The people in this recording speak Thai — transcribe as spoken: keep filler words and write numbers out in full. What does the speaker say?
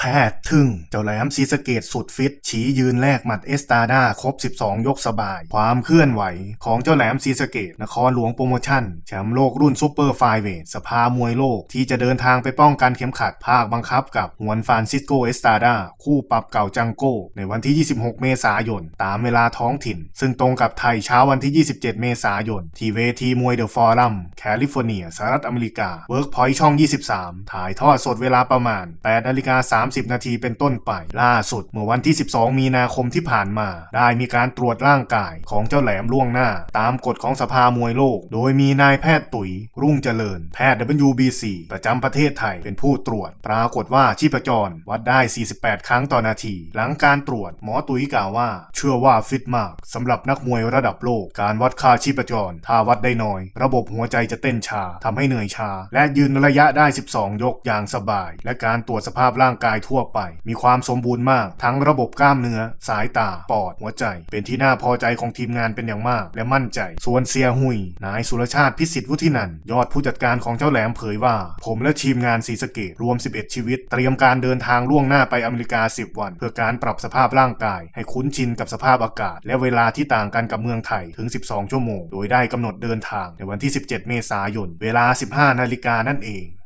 ทย์ทึ่งเจ้าแหลมศรีสะเกษสุดฟิตชี้ยืนแลกหมัดเอสตาดาครบสิบสองยกสบายความเคลื่อนไหวของเจ้าแหลมศรีสะเกษนครหลวงโปรโมชั่นแชมป์โลกรุ่นซุปเปอร์ไฟเวทสภามวยโลกที่จะเดินทางไปป้องกันเข็มขัดภาคบังคับกับฮวนฟรานซิสโกเอสตาดาคู่ปรับเก่าจังโก้ในวันที่ยี่สิบหกเมษายนตามเวลาท้องถิ่นซึ่งตรงกับไทยเช้าวันที่ยี่สิบเจ็ดเมษายนที่เวทีมวยเดอะฟอรัมแคลิฟอร์เนียสหรัฐอเมริกาเวิร์กพอยท์ช่องยี่สิบสามถ่ายทอดสดเวลาประมาณแปดนาฬิกาสามสิบนาทีเป็นต้นไปล่าสุดเมื่อวันที่สิบสองมีนาคมที่ผ่านมาได้มีการตรวจร่างกายของเจ้าแหลมล่วงหน้าตามกฎของสภามวยโลกโดยมีนายแพทย์ตุ๋ยรุ่งเจริญแพทย์ ดับเบิลยู บี ซี ประจำประเทศไทยเป็นผู้ตรวจปรากฏว่าชีพจรวัดได้สี่สิบแปดครั้งต่อนาทีหลังการตรวจหมอตุ๋ยกล่าวว่าเชื่อว่าฟิตมากสำหรับนักมวยระดับโลกการวัดค่าชีพจรถ้าวัดได้น้อยระบบหัวใจจะเต้นช้าทำให้เหนื่อยชาและยืนระยะได้สิบสองยกอย่างสบายและการตรวจสภาพร่างกายทั่วไปมีความสมบูรณ์มากทั้งระบบกล้ามเนื้อสายตาปอดหัวใจเป็นที่น่าพอใจของทีมงานเป็นอย่างมากและมั่นใจส่วนเสียหุยนายสุรชาติพิสิทธิ์วุฒินันท์ยอดผู้จัดการของเจ้าแหลมเผยว่าผมและทีมงานศรีสะเกษรวมสิบเอ็ดชีวิตเตรียมการเดินทางล่วงหน้าไปอเมริกาสิบวันเพื่อการปรับสภาพร่างกายให้คุ้นชินกับสภาพอากาศและเวลาที่ต่างกันกับเมืองไทยถึงสิบสองชั่วโมงโดยได้กำหนดเดินทางในวันที่สิบเจ็ดเมษายนเวลาสิบห้านาฬิกานั่นเอง